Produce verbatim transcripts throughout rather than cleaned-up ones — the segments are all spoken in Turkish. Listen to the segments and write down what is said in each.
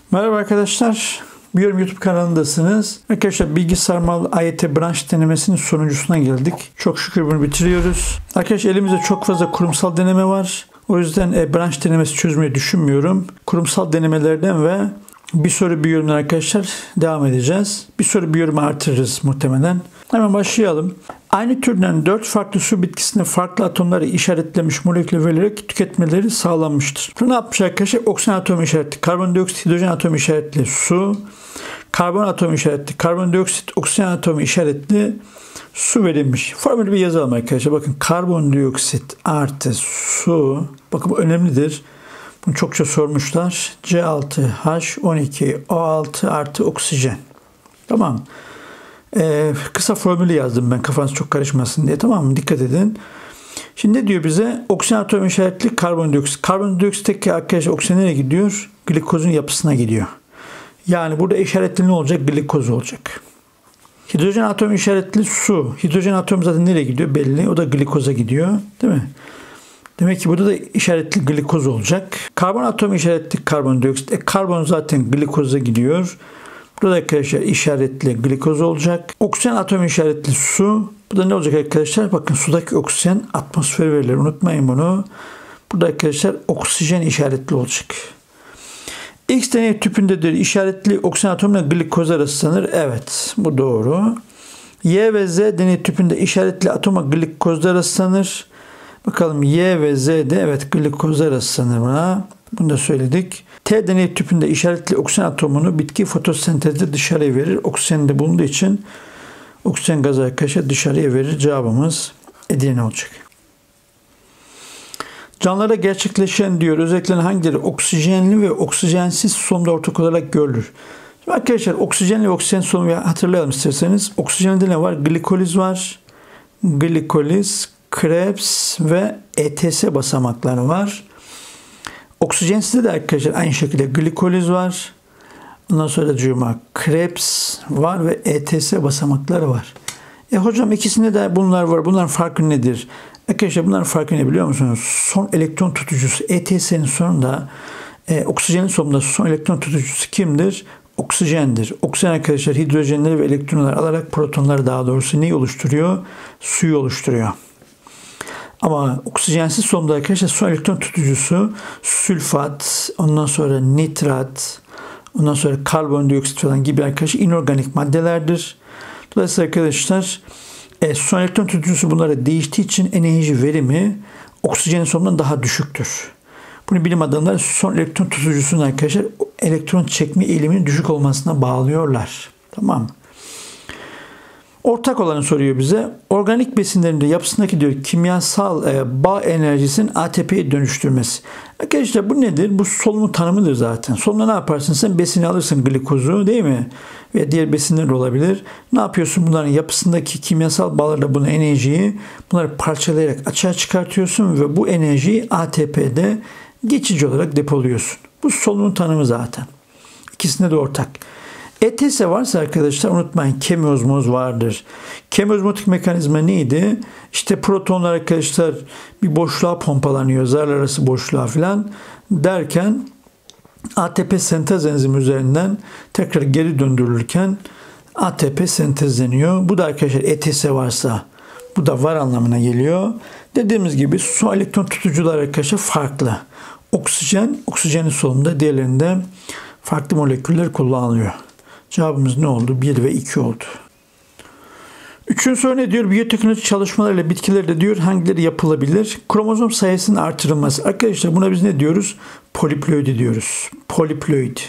Merhaba arkadaşlar. Biyom YouTube kanalındasınız. Arkadaşlar bilgi sarmal A Y T branş denemesinin sonuncusuna geldik. Çok şükür bunu bitiriyoruz. Arkadaşlar elimizde çok fazla kurumsal deneme var. O yüzden e, branş denemesi çözmeyi düşünmüyorum. Kurumsal denemelerden ve bir soru bir yorumdan arkadaşlar devam edeceğiz. Bir soru bir yorumu artırırız muhtemelen. Hemen başlayalım. Aynı türden dört farklı su bitkisinde farklı atomları işaretlemiş moleküle verilerek tüketmeleri sağlanmıştır. Bunu ne yapmış arkadaşlar? Oksijen atomu işaretli, karbondioksit, hidrojen atomu işaretli su, karbon atomu işaretli, karbondioksit, oksijen atomu işaretli su verilmiş. Formülü bir yazalım arkadaşlar. Bakın karbondioksit artı su. Bakın bu önemlidir. Bunu çokça sormuşlar. C altı H on iki O altı artı oksijen. Tamam. Ee, kısa formülü yazdım ben kafanız çok karışmasın diye, tamam mı? Dikkat edin. Şimdi ne diyor bize? Oksijen atomu işaretli karbondioksit. Karbondioksitteki arkadaşlar oksijen nereye gidiyor? Glikozun yapısına gidiyor. Yani burada işaretli ne olacak? Glikoz olacak. Hidrojen atomu işaretli su. Hidrojen atomu zaten nereye gidiyor? Belli. O da glikoza gidiyor. Değil mi? Demek ki burada da işaretli glikoz olacak. Karbon atomu işaretli karbondioksit. E, karbon zaten glikoza gidiyor. Burada arkadaşlar işaretli glikoz olacak. Oksijen atomu işaretli su. Bu da ne olacak arkadaşlar? Bakın sudaki oksijen atmosfer verilir. Unutmayın bunu. Burada arkadaşlar oksijen işaretli olacak. X deney tüpündedir. İşaretli oksijen atomuyla glikoz rastlanır. Evet. Bu doğru. Y ve Z deney tüpünde işaretli atoma glikozda rastlanır. Bakalım Y ve Z'de evet glikozda rastlanır buna. Bunu da söyledik. T deney tüpünde işaretli oksijen atomunu bitki fotosentezde dışarıya verir. Oksijen de bulunduğu için oksijen gazı arkadaşlar dışarıya verir. Cevabımız Edirne olacak. Canlılarda gerçekleşen diyor özellikle hangileri oksijenli ve oksijensiz solunumda ortak olarak görülür? Şimdi arkadaşlar oksijenli ve oksijen solunumu hatırlayalım isterseniz. Oksijende ne var? Glikoliz var. Glikoliz, Krebs ve E T S basamakları var. Oksijensizde de arkadaşlar aynı şekilde glikoliz var. Ondan sonra cuma Krebs var ve E T S basamakları var. E hocam ikisinde de bunlar var. Bunların farkı nedir? Arkadaşlar bunların farkı ne biliyor musunuz? Son elektron tutucusu E T S'nin sonunda e, oksijenin sonunda son elektron tutucusu kimdir? Oksijendir. Oksijen arkadaşlar hidrojenleri ve elektronları alarak protonları daha doğrusu neyi oluşturuyor? Suyu oluşturuyor. Ama oksijensiz solunumda arkadaşlar son elektron tutucusu sülfat, ondan sonra nitrat, ondan sonra karbondioksit falan gibi arkadaşlar inorganik maddelerdir. Dolayısıyla arkadaşlar e, son elektron tutucusu bunlara değiştiği için enerji verimi oksijenin solunumdan daha düşüktür. Bunu bilim adamları son elektron tutucusunun arkadaşlar elektron çekme eğiliminin düşük olmasına bağlıyorlar. Tamam mı? Ortak olanı soruyor bize. Organik besinlerin de yapısındaki diyor kimyasal e, bağ enerjisinin A T P'ye dönüştürmesi. Arkadaşlar bu nedir? Bu solunumun tanımıdır zaten. Solunumda ne yaparsın? Sen besini alırsın glikozu değil mi? Ve diğer besinler olabilir. Ne yapıyorsun? Bunların yapısındaki kimyasal bağlarla bunu enerjiyi bunları parçalayarak açığa çıkartıyorsun ve bu enerjiyi A T P'de geçici olarak depoluyorsun. Bu solunumun tanımı zaten. İkisinde de ortak. E T S varsa arkadaşlar unutmayın kemiozmoz vardır. Kemiozmotik mekanizma neydi? İşte protonlar arkadaşlar bir boşluğa pompalanıyor. Zarlar arası boşluğa falan derken A T P sentez enzimi üzerinden tekrar geri döndürülürken A T P sentezleniyor. Bu da arkadaşlar E T S varsa bu da var anlamına geliyor. Dediğimiz gibi son elektron tutucular arkadaşlar farklı. Oksijen, oksijenin solunumda diğerlerinde farklı moleküller kullanılıyor. Cevabımız ne oldu? bir ve iki oldu. Üçüncü soru ne diyor? Biyoteknoloji çalışmalarıyla bitkilerde diyor hangileri yapılabilir? Kromozom sayısının artırılması. Arkadaşlar buna biz ne diyoruz? Poliploidi diyoruz. Poliploid.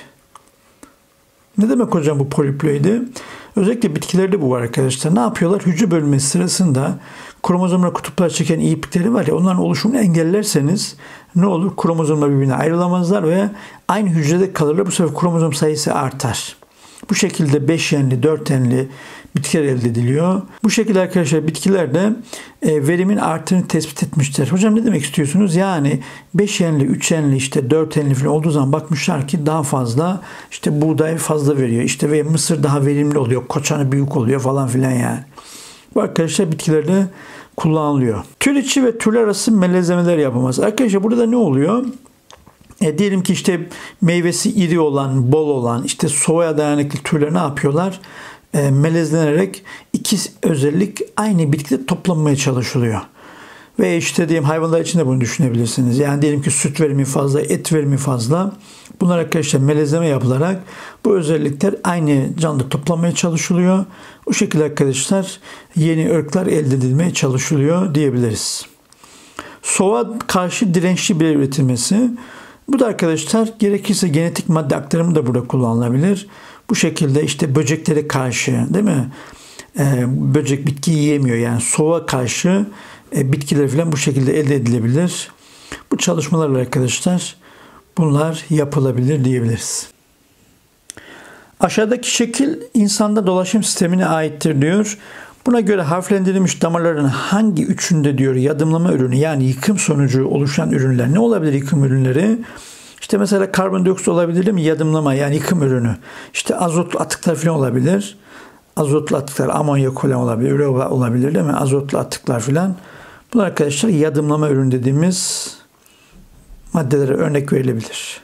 Ne demek hocam bu poliploidi? Özellikle bitkilerde bu var arkadaşlar. Ne yapıyorlar? Hücre bölünmesi sırasında kromozomlara kutuplar çeken iplikleri var ya onların oluşumunu engellerseniz ne olur? Kromozomlar birbirine ayrılamazlar ve aynı hücrede kalırlar. Bu sefer kromozom sayısı artar. Bu şekilde beşgenli, dörtgenli bitkiler elde ediliyor. Bu şekilde arkadaşlar bitkilerde e, verimin arttığını tespit etmişler. Hocam ne demek istiyorsunuz? Yani beşgenli, üçgenli, işte dörtgenli falan olduğu zaman bakmışlar ki daha fazla işte buğday fazla veriyor. İşte ve mısır daha verimli oluyor. Koçanı büyük oluyor falan filan yani. Bu arkadaşlar bitkilerde kullanılıyor. Tür içi ve türler arası melezlemeler yapılması. Arkadaşlar burada ne oluyor? E, diyelim ki işte meyvesi iri olan, bol olan, işte soğuğa dayanıklı türler ne yapıyorlar? E, melezlenerek iki özellik aynı bitkide toplanmaya çalışılıyor. Ve işte diyelim hayvanlar için de bunu düşünebilirsiniz. Yani diyelim ki süt verimi fazla, et verimi fazla. Bunlar arkadaşlar melezleme yapılarak bu özellikler aynı canlıda toplanmaya çalışılıyor. Bu şekilde arkadaşlar yeni ırklar elde edilmeye çalışılıyor diyebiliriz. Soğuğa karşı dirençli bir üretilmesi. Bu da arkadaşlar gerekirse genetik madde aktarımı da burada kullanılabilir. Bu şekilde işte böceklere karşı, değil mi? Ee, böcek bitki yiyemiyor, yani soğuğa karşı e, bitkiler falan bu şekilde elde edilebilir. Bu çalışmalarla arkadaşlar bunlar yapılabilir diyebiliriz. Aşağıdaki şekil insanda dolaşım sistemine aittir diyor. Buna göre harflendirilmiş damarların hangi üçünde diyor yadımlama ürünü, yani yıkım sonucu oluşan ürünler ne olabilir yıkım ürünleri? İşte mesela karbondioksit olabilir değil mi? Yadımlama, yani yıkım ürünü. İşte azotlu atıklar falan olabilir. Azotlu atıklar, amonyak falan olabilir, üre olabilir değil mi? Azotlu atıklar falan. Bunlar arkadaşlar yadımlama ürün dediğimiz maddelere örnek verilebilir.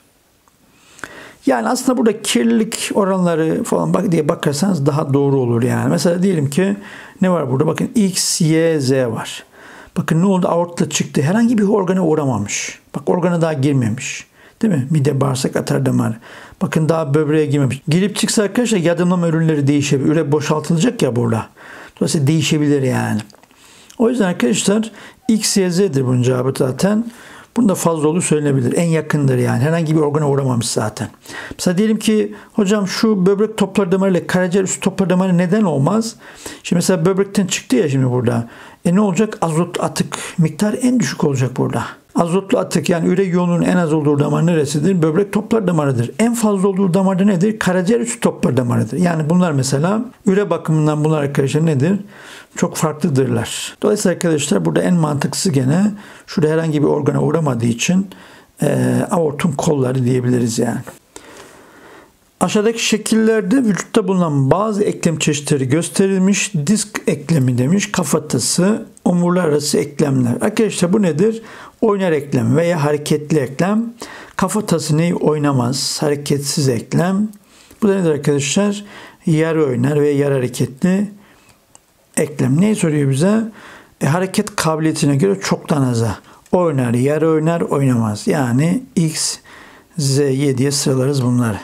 Yani aslında burada kirlilik oranları falan bak diye bakarsanız daha doğru olur yani. Mesela diyelim ki ne var burada? Bakın X, Y, Z var. Bakın ne oldu? Aortta çıktı. Herhangi bir organa uğramamış. Bak organa daha girmemiş. Değil mi? Mide, bağırsak, atar damar. Bakın daha böbreğe girmemiş. Girip çıksa arkadaşlar yadımlama ürünleri değişebilir. Üre boşaltılacak ya burada. Dolayısıyla değişebilir yani. O yüzden arkadaşlar X, Y, Z'dir bunun cevabı zaten. Bunda fazla olduğu söylenebilir. En yakındır yani. Herhangi bir organa uğramamış zaten. Mesela diyelim ki hocam şu böbrek toplar damarı ile karaciğer üstü toplar damarı neden olmaz? Şimdi mesela böbrekten çıktı ya şimdi burada. E ne olacak? Azot atık miktarı en düşük olacak burada. Azotlu atık, yani üre yoğunluğunun en az olduğu damar neresidir? Böbrek toplar damarıdır. En fazla olduğu damarda nedir? Karaciğer üstü toplar damarıdır. Yani bunlar mesela üre bakımından bunlar arkadaşlar nedir? Çok farklıdırlar. Dolayısıyla arkadaşlar burada en mantıklısı gene şurada herhangi bir organa uğramadığı için e, aortun kolları diyebiliriz yani. Aşağıdaki şekillerde vücutta bulunan bazı eklem çeşitleri gösterilmiş. Disk eklemi demiş, kafatası, omurlar arası eklemler. Arkadaşlar bu nedir? Oynar eklem veya hareketli eklem. Kafatası neyi? Oynamaz, hareketsiz eklem. Bu da nedir arkadaşlar? Yarı oynar veya yarı hareketli eklem. Neyi soruyor bize? E, hareket kabiliyetine göre çoktan aza. Oynar, yarı oynar, oynamaz. Yani X, Z, Y diye sıralarız bunları.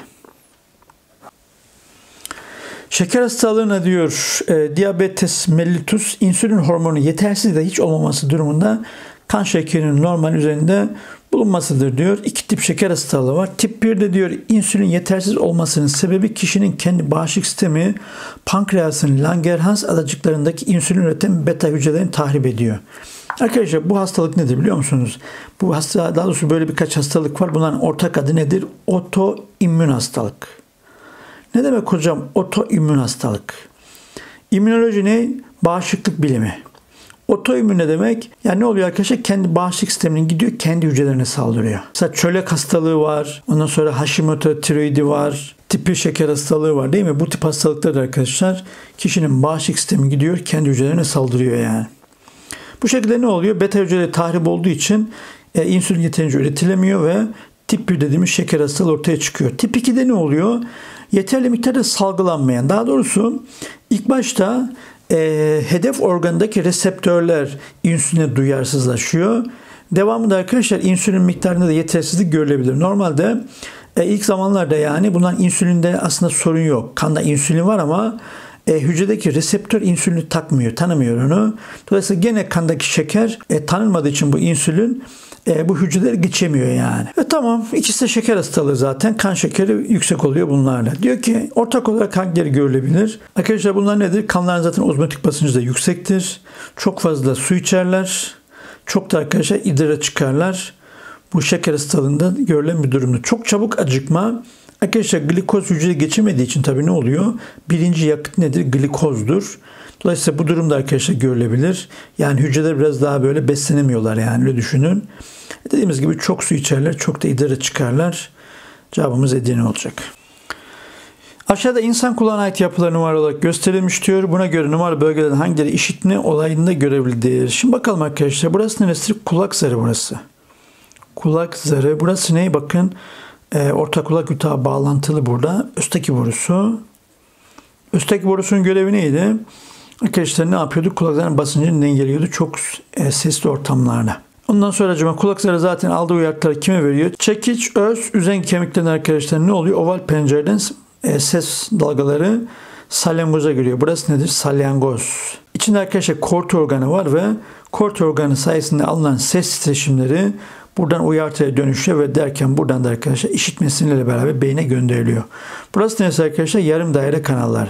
Şeker hastalığına diyor e, diabetes mellitus, insülin hormonu yetersiz de hiç olmaması durumunda kan şekerinin normal üzerinde bulunmasıdır diyor. İki tip şeker hastalığı var. Tip birde diyor insülin yetersiz olmasının sebebi kişinin kendi bağışıklık sistemi pankreasın Langerhans adacıklarındaki insülin üreten beta hücrelerini tahrip ediyor. Arkadaşlar bu hastalık nedir biliyor musunuz? Bu hasta, daha doğrusu böyle birkaç hastalık var. Bunların ortak adı nedir? Otoimmün hastalık. Ne demek hocam otoimmün hastalık? İmmünoloji ne? Bağışıklık bilimi. Otoimmün ne demek? Yani ne oluyor arkadaşlar? Kendi bağışıklık sisteminin gidiyor, kendi hücrelerine saldırıyor. Mesela çölyak hastalığı var. Ondan sonra Hashimoto tiroidi var. Tip bir şeker hastalığı var değil mi? Bu tip hastalıklar arkadaşlar kişinin bağışıklık sistemi gidiyor, kendi hücrelerine saldırıyor yani. Bu şekilde ne oluyor? Beta hücreleri tahrip olduğu için e, insülin yeterince üretilemiyor ve tip bir dediğimiz şeker hastalığı ortaya çıkıyor. Tip ikide ne oluyor? Yeterli miktarda salgılanmayan, daha doğrusu ilk başta e, hedef organdaki reseptörler insüline duyarsızlaşıyor. Devamında arkadaşlar insülin miktarında da yetersizlik görülebilir. Normalde e, ilk zamanlarda yani bundan insülinde aslında sorun yok. Kanda insülin var ama e, hücredeki reseptör insülini takmıyor, tanımıyor onu. Dolayısıyla gene kandaki şeker e, tanınmadığı için bu insülin E, bu hücreler geçemiyor yani. E, tamam ikisi de şeker hastalığı zaten. Kan şekeri yüksek oluyor bunlarla. Diyor ki ortak olarak hangileri görülebilir? Arkadaşlar bunlar nedir? Kanların zaten ozmotik basıncı da yüksektir. Çok fazla su içerler. Çok da arkadaşlar idara çıkarlar. Bu şeker hastalığında görülen bir durumdur. Çok çabuk acıkma. Arkadaşlar glikoz hücreye geçemediği için tabii ne oluyor? Birinci yakıt nedir? Glikozdur. Dolayısıyla bu durumda arkadaşlar görülebilir. Yani hücreler biraz daha böyle beslenemiyorlar yani öyle düşünün. Dediğimiz gibi çok su içerler, çok da idare çıkarlar. Cevabımız Edirne olacak. Aşağıda insan kulağına ait yapılar numara olarak gösterilmiş diyor. Buna göre numaralı bölgelerin hangileri işitme olayında görevlidir? Şimdi bakalım arkadaşlar burası neresi? Kulak zarı burası. kulak zarı. Burası ne? Bakın e, orta kulak yutağı bağlantılı burada. Üstteki borusu. Üstteki borusunun görevi neydi? Arkadaşlar ne yapıyordu? Kulak zarının basıncını dengeliyordu çok e, sesli ortamlarda. Ondan sonra acaba kulak zarı zaten aldığı uyarıları kime veriyor? Çekiç, öz, üzengi kemiklerinin arkadaşlar ne oluyor? Oval pencereden e, ses dalgaları salyangoza giriyor. Burası nedir? Salyangoz. İçinde arkadaşlar kort organı var ve kort organı sayesinde alınan ses titreşimleri buradan uyartıya dönüşüyor ve derken buradan da arkadaşlar işitme sinirleriyle beraber beyne gönderiliyor. Burası neresi arkadaşlar? Yarım daire kanalları.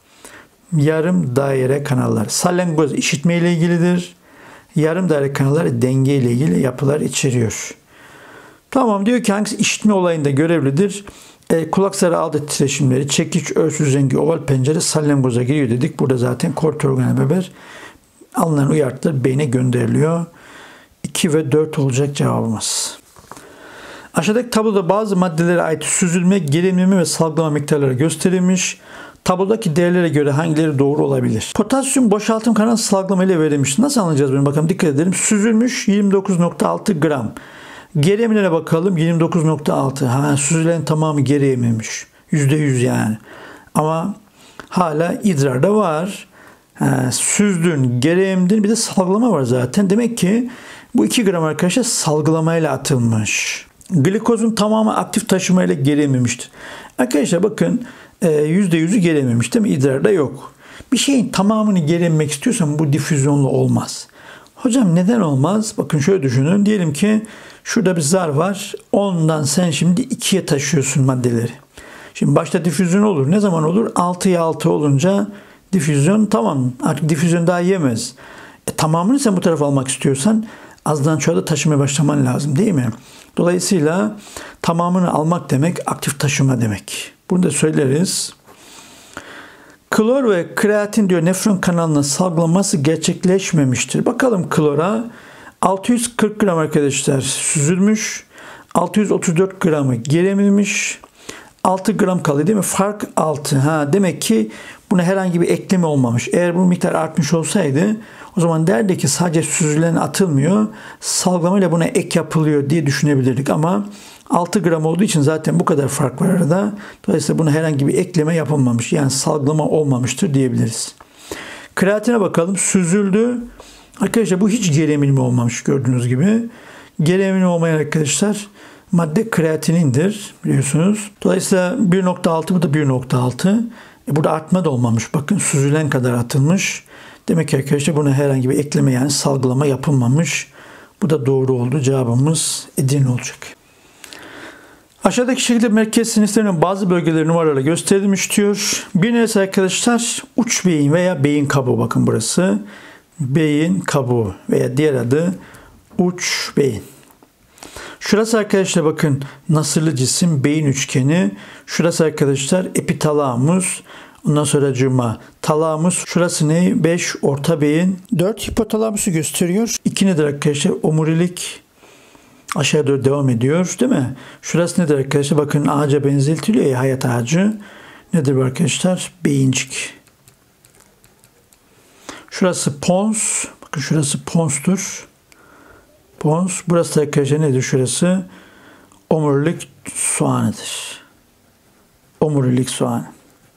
Yarım daire kanallar. Salyangoz işitme ile ilgilidir. Yarım daire kanalları denge ile ilgili yapılar içeriyor. Tamam, diyor ki hangisi işitme olayında görevlidir? E, kulak zarı aldığı titreşimleri çekiç, öz, üzengi, oval pencere salyangoza giriyor dedik. Burada zaten kort organı beraber alınan uyartılar beyne gönderiliyor. iki ve dört olacak cevabımız. Aşağıdaki tabloda bazı maddelere ait süzülme, gerilimleme ve salgılama miktarları gösterilmiş. Tablodaki değerlere göre hangileri doğru olabilir? Potasyum boşaltım kanalı salgılama ile verilmiş. Nasıl anlayacağız bunu? Bakalım, dikkat edelim. Süzülmüş yirmi dokuz nokta altı gram. Geri emilene bakalım. yirmi dokuz nokta altı. Ha, süzülen tamamı geri emilmiş. yüzde yüz yani. Ama hala idrarda var. Ha, süzdün, geri emdin. Bir de salgılama var zaten. Demek ki bu iki gram arkadaşlar salgılamayla atılmış. Glikozun tamamı aktif taşımayla geri emilmiştir. Arkadaşlar bakın yüzde yüzü geri emilmiş değil mi? İdrarda yok. Bir şeyin tamamını geri emmek istiyorsan bu difüzyonla olmaz. Hocam neden olmaz? Bakın şöyle düşünün. Diyelim ki şurada bir zar var. Ondan sen şimdi ikiye taşıyorsun maddeleri. Şimdi başta difüzyon olur. Ne zaman olur? altıya altı olunca difüzyon tamam. Artık difüzyon daha yemez. E, tamamını sen bu tarafa almak istiyorsan azdan çoğa da taşımaya başlaman lazım değil mi? Dolayısıyla tamamını almak demek aktif taşıma demek. Bunu da söyleriz. Klor ve kreatin diyor nefron kanalına salgılaması gerçekleşmemiştir. Bakalım klora. altı yüz kırk gram arkadaşlar süzülmüş. altı yüz otuz dört gramı geri emilmiş. altı gram kalıyor değil mi? Fark altı. Ha, demek ki buna herhangi bir ekleme olmamış. Eğer bu miktar artmış olsaydı o zaman derdi ki sadece süzülen atılmıyor, salgılamayla buna ek yapılıyor diye düşünebilirdik. Ama altı gram olduğu için zaten bu kadar fark var arada. Dolayısıyla buna herhangi bir ekleme yapılmamış. Yani salgılama olmamıştır diyebiliriz. Kreatine bakalım. Süzüldü. Arkadaşlar bu hiç geri emilme olmamış gördüğünüz gibi. Geri emilme olmayan arkadaşlar madde kreatinindir biliyorsunuz. Dolayısıyla bir nokta altı, bu da bir nokta altı. E burada artma da olmamış. Bakın süzülen kadar atılmış. Demek ki arkadaşlar buna herhangi bir ekleme yani salgılama yapılmamış. Bu da doğru oldu. Cevabımız Edirne olacak. Aşağıdaki şekilde merkez sinirlerinin bazı bölgeleri numaralarla gösterilmiş diyor. Bir neresi arkadaşlar? Uç beyin veya beyin kabuğu. Bakın burası. Beyin kabuğu veya diğer adı uç beyin. Şurası arkadaşlar bakın nasırlı cisim beyin üçgeni. Şurası arkadaşlar epitalamus. Ondan sonra cuma talamus. Şurası ne? beş orta beyin. dört hipotalamusu gösteriyor. iki nedir arkadaşlar? Omurilik aşağı doğru devam ediyor değil mi? Şurası nedir arkadaşlar? Bakın ağaca benzetiliyor ya, hayat ağacı. Nedir bu arkadaşlar? Beyincik. Şurası pons. Bakın şurası ponstur. Pons. Burası da arkadaşlar nedir şurası? Omurilik soğanıdır. Omurilik soğanı.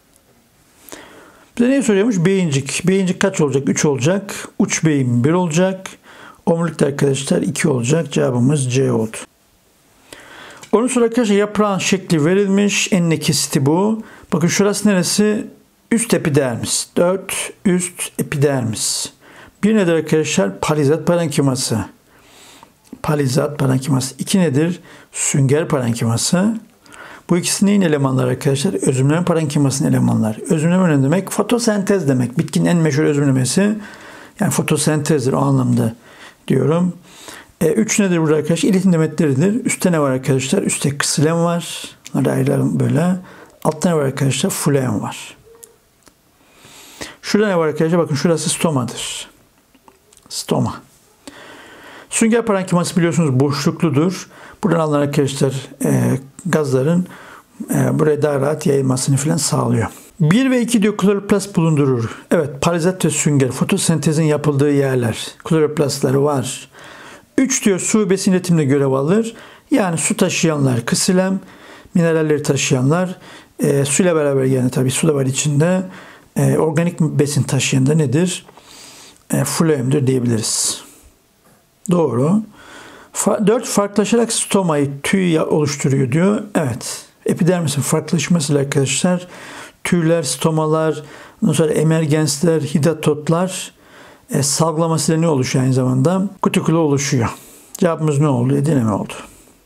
Bize neyi soruyormuş? Beyincik. Beyincik kaç olacak? üç olacak. Uç beyin bir olacak. Omurilikte arkadaşlar iki olacak. Cevabımız C oldu. Onun sonra arkadaşlar yaprağın şekli verilmiş. Enine kesiti bu. Bakın şurası neresi? Üst epidermis. dört üst epidermis. Bir nedir arkadaşlar? Palizat parenkiması. Palizat parenkiması. İki nedir? Sünger parenkiması. Bu ikisi neyin elemanları arkadaşlar? Özümleme parenkimasının elemanları. Özümleme ne demek? Fotosentez demek. Bitkinin en meşhur özümlemesi yani fotosentezdir o anlamda diyorum. E, üç nedir burada arkadaşlar? İletim demetleridir. Üstte ne var arkadaşlar? Üstte ksilem var. Hadi ayıralım böyle. Altta ne var arkadaşlar? Fluem var. Şurada ne var arkadaşlar? Bakın şurası stomadır. Stoma. Sünger parenkiması biliyorsunuz boşlukludur. Buradan alınan arkadaşlar e, gazların e, buraya daha rahat yayılmasını falan sağlıyor. bir ve iki diyor kloroplast bulundurur. Evet, palizat ve sünger fotosentezin yapıldığı yerler. Kloroplastları var. üç diyor su besin iletiminde görev alır. Yani su taşıyanlar kısilem, mineralleri taşıyanlar, e, suyla beraber yani tabii su da var içinde. E, organik besin taşıyan da nedir? E, floemdir diyebiliriz. Doğru. Fa- dört farklılaşarak stomayı, tüy oluşturuyor diyor. Evet. Epidermisin farklılaşmasıyla arkadaşlar tüyler, stomalar, ondan sonra emergensler, hidatotlar e, salgılamasıyla ne oluşuyor aynı zamanda? Kutikula oluşuyor. Cevabımız ne oldu? Edirne mi oldu?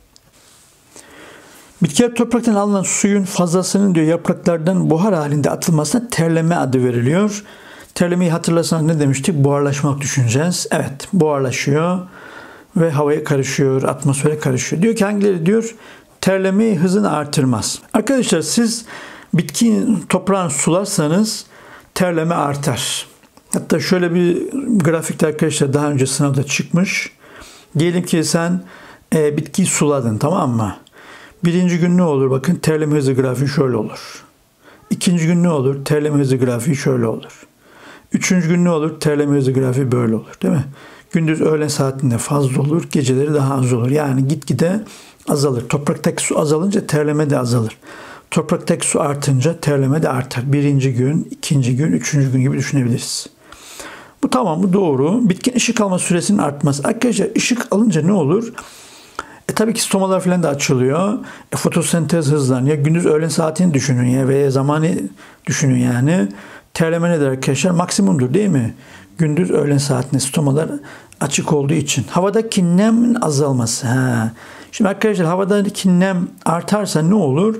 Bitkiler topraktan alınan suyun fazlasının diyor yapraklardan buhar halinde atılmasına terleme adı veriliyor. Terlemeyi hatırlarsanız ne demiştik? Buharlaşmak düşüneceğiz. Evet, buharlaşıyor ve havaya karışıyor, atmosfere karışıyor. Diyor ki hangileri diyor? Terlemeyi hızını artırmaz. Arkadaşlar siz bitkiyi toprağını sularsanız terleme artar. Hatta şöyle bir grafikte arkadaşlar daha önce sınavda çıkmış. Diyelim ki sen e, bitkiyi suladın, tamam mı? Birinci gün ne olur? Bakın terleme hızı grafiği şöyle olur. İkinci gün ne olur? Terleme hızı grafiği şöyle olur. Üçüncü gün ne olur? Terleme hızı grafiği böyle olur. Değil mi? Gündüz öğlen saatinde fazla olur. Geceleri daha az olur. Yani gitgide azalır. Topraktaki su azalınca terleme de azalır. Topraktaki su artınca terleme de artar. Birinci gün, ikinci gün, üçüncü gün gibi düşünebiliriz. Bu tamam mı? Doğru. Bitkinin ışık alma süresinin artması. Arkadaşlar ışık alınca ne olur? E tabii ki stomalar falan da açılıyor. E, fotosentez hızlanıyor. Gündüz öğlen saatini düşünün ya veya zamanı düşünün yani. Terleme nedir arkadaşlar? Maksimumdur değil mi? Gündüz öğlen saatinde stomalar açık olduğu için. Havadaki nemin azalması. Ha. Şimdi arkadaşlar havadaki nem artarsa ne olur?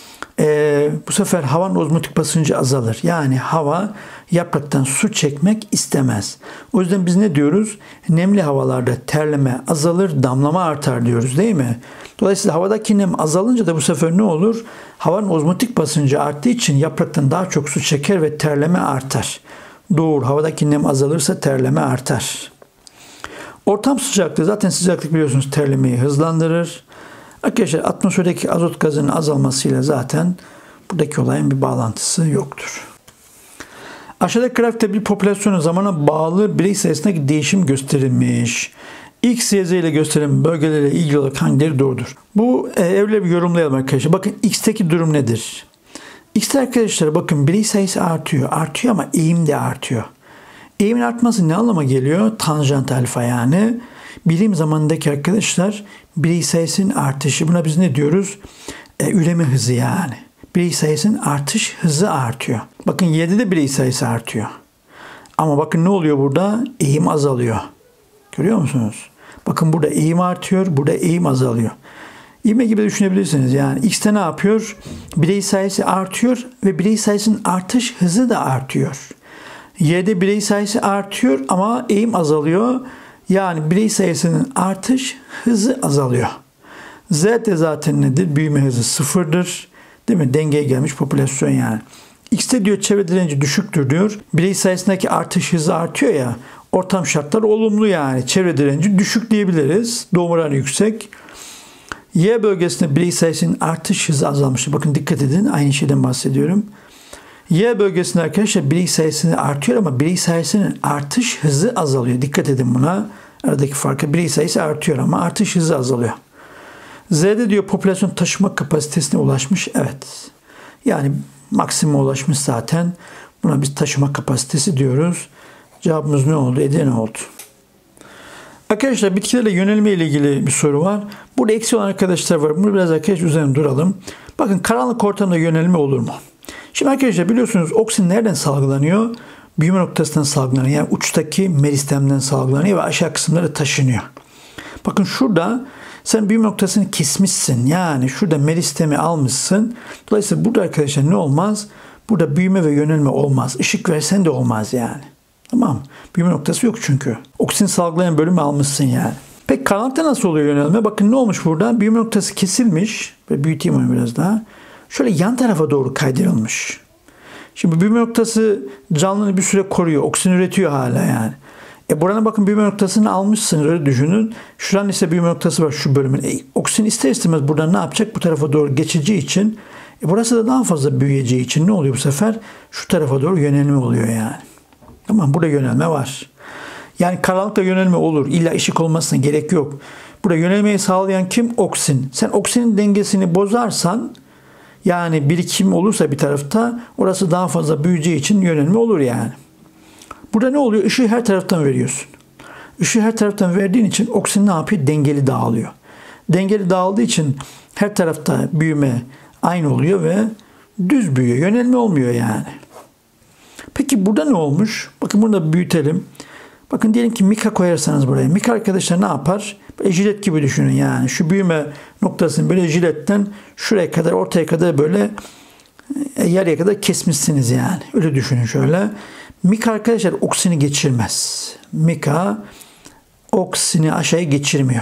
Ee, bu sefer havanın ozmotik basıncı azalır. Yani hava yapraktan su çekmek istemez. O yüzden biz ne diyoruz? Nemli havalarda terleme azalır, damlama artar diyoruz değil mi? Dolayısıyla havadaki nem azalınca da bu sefer ne olur? Havanın ozmotik basıncı arttığı için yapraktan daha çok su çeker ve terleme artar. Doğru. Havadaki nem azalırsa terleme artar. Ortam sıcaklığı, zaten sıcaklık biliyorsunuz terlemeyi hızlandırır. Arkadaşlar atmosferdeki azot gazının azalmasıyla zaten buradaki olayın bir bağlantısı yoktur. Aşağıdaki grafikte bir popülasyonun zamana bağlı birey sayısındaki değişim gösterilmiş. X, Y, Z ile gösterilen bölgelere ilgili olarak hangileri doğrudur? Bu e, evle bir yorumlayalım arkadaşlar. Bakın X'teki durum nedir? X'te arkadaşlar bakın birey sayısı artıyor. Artıyor ama eğim de artıyor. Eğimin artması ne anlama geliyor? Tanjant alfa yani. Birim zamanındaki arkadaşlar birey sayısının artışı. Buna biz ne diyoruz? E, üreme hızı yani. Birey sayısının artış hızı artıyor. Bakın Y'de de birey sayısı artıyor. Ama bakın ne oluyor burada? Eğim azalıyor. Görüyor musunuz? Bakın burada eğim artıyor, burada eğim azalıyor. İvme gibi düşünebilirsiniz. Yani X'te ne yapıyor? Birey sayısı artıyor ve birey sayısının artış hızı da artıyor. Y'de birey sayısı artıyor ama eğim azalıyor. Yani birey sayısının artış hızı azalıyor. Z'de zaten nedir? Büyüme hızı sıfırdır. Değil mi? Dengeye gelmiş popülasyon yani. X'te diyor çevre direnci düşüktür diyor. Birey sayısındaki artış hızı artıyor ya. Ortam şartlar olumlu yani. Çevre direnci düşük diyebiliriz. Doğum oranı yüksek. Y bölgesinde birey sayısının artış hızı azalmıştır. Bakın dikkat edin. Aynı şeyden bahsediyorum. Y bölgesinde arkadaşlar birey sayısı artıyor ama birey sayısının artış hızı azalıyor. Dikkat edin buna. Aradaki farkı birey sayısı artıyor ama artış hızı azalıyor. Z'de diyor popülasyon taşıma kapasitesine ulaşmış. Evet. Yani maksimuma ulaşmış zaten. Buna biz taşıma kapasitesi diyoruz. Cevabımız ne oldu? Edirne oldu. Arkadaşlar bitkilerle yönelme ile ilgili bir soru var. Burada eksi olan arkadaşlar var. Bunu biraz arkadaşlar üzerine duralım. Bakın karanlık ortamda yönelme olur mu? Şimdi arkadaşlar biliyorsunuz oksijen nereden salgılanıyor? Büyüme noktasından salgılanıyor. Yani uçtaki meristemden salgılanıyor ve aşağı kısımları taşınıyor. Bakın şurada sen büyüme noktasını kesmişsin. Yani şurada meristemi almışsın. Dolayısıyla burada arkadaşlar ne olmaz? Burada büyüme ve yönelme olmaz. Işık versen de olmaz yani. Tamam. Büyüme noktası yok çünkü. Oksijen salgılayan bölümü almışsın yani. Peki karanlıkta nasıl oluyor yönelme? Bakın ne olmuş burada? Büyüme noktası kesilmiş. Ve büyüteyim onu biraz daha. Şöyle yan tarafa doğru kaydırılmış. Şimdi büyüme noktası canlını bir süre koruyor. Oksijen üretiyor hala yani. E buranın bakın büyüme noktasını almışsınız öyle düşünün. Şuranın ise büyüme noktası var şu bölümün. E, oksijen ister istemez buradan ne yapacak? Bu tarafa doğru geçeceği için. E burası da daha fazla büyüyeceği için ne oluyor bu sefer? Şu tarafa doğru yönelme oluyor yani. Tamam, burada yönelme var. Yani karanlıkta yönelme olur. İlla ışık olmasına gerek yok. Burada yönelmeyi sağlayan kim? Oksin. Sen oksinin dengesini bozarsan, yani birikim olursa bir tarafta, orası daha fazla büyüyeceği için yönelme olur yani. Burada ne oluyor? Işığı her taraftan veriyorsun. Işığı her taraftan verdiğin için oksin ne yapıyor? Dengeli dağılıyor. Dengeli dağıldığı için her tarafta büyüme aynı oluyor ve düz büyüyor. Yönelme olmuyor yani. Peki burada ne olmuş? Bakın burada büyütelim. Bakın diyelim ki mika koyarsanız buraya. Mika arkadaşlar ne yapar? Böyle jilet gibi düşünün yani. Şu büyüme noktasını böyle jiletten şuraya kadar, ortaya kadar böyle yarıya kadar kesmişsiniz yani. Öyle düşünün şöyle. Mika arkadaşlar oksini geçirmez. Mika oksini aşağıya geçirmiyor.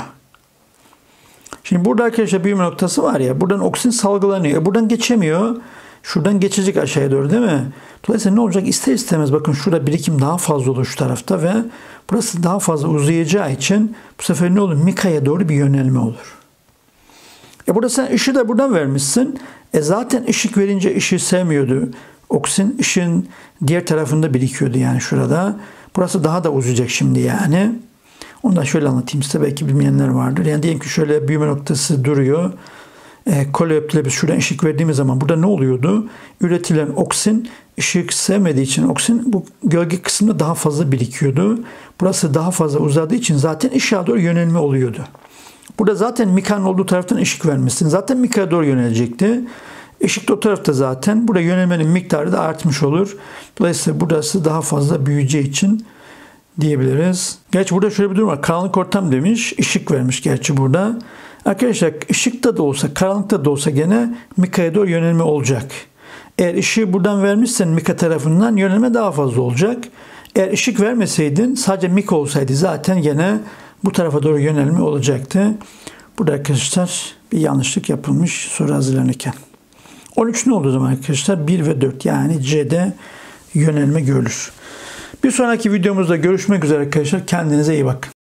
Şimdi burada arkadaşlar büyüme noktası var ya. Buradan oksin salgılanıyor. Buradan geçemiyor. Şuradan geçecek aşağıya doğru değil mi? Dolayısıyla ne olacak? İster istemez bakın şurada birikim daha fazla olur şu tarafta ve burası daha fazla uzayacağı için bu sefer ne olur? Mika'ya doğru bir yönelme olur. E burada sen ışığı da buradan vermişsin. E zaten ışık verince ışığı sevmiyordu. Oksin ışığın diğer tarafında birikiyordu yani şurada. Burası daha da uzayacak şimdi yani. Onu da şöyle anlatayım size, belki bilmeyenler vardır. Yani diyelim ki şöyle büyüme noktası duruyor. E, koleoptile biz şuradan ışık verdiğimiz zaman burada ne oluyordu? Üretilen oksin ışık sevmediği için oksin bu gölge kısmında daha fazla birikiyordu. Burası daha fazla uzadığı için zaten ışığa doğru yönelme oluyordu. Burada zaten mikanın olduğu taraftan ışık vermişsin. Zaten mikaya doğru yönelecekti. Işık da o tarafta zaten. Burada yönelmenin miktarı da artmış olur. Dolayısıyla burası daha fazla büyüyeceği için diyebiliriz. Gerçi burada şöyle bir durum var. Karanlık ortam demiş. Işık vermiş gerçi burada. Arkadaşlar ışıkta da olsa, karanlıkta da olsa gene mikaya doğru yönelme olacak. Eğer ışığı buradan vermişsen mika tarafından yönelme daha fazla olacak. Eğer ışık vermeseydin, sadece mika olsaydı zaten gene bu tarafa doğru yönelme olacaktı. Burada arkadaşlar bir yanlışlık yapılmış soru hazırlanırken. on üç ne oldu o zaman arkadaşlar? bir ve dört, yani C'de yönelme görülür. Bir sonraki videomuzda görüşmek üzere arkadaşlar. Kendinize iyi bakın.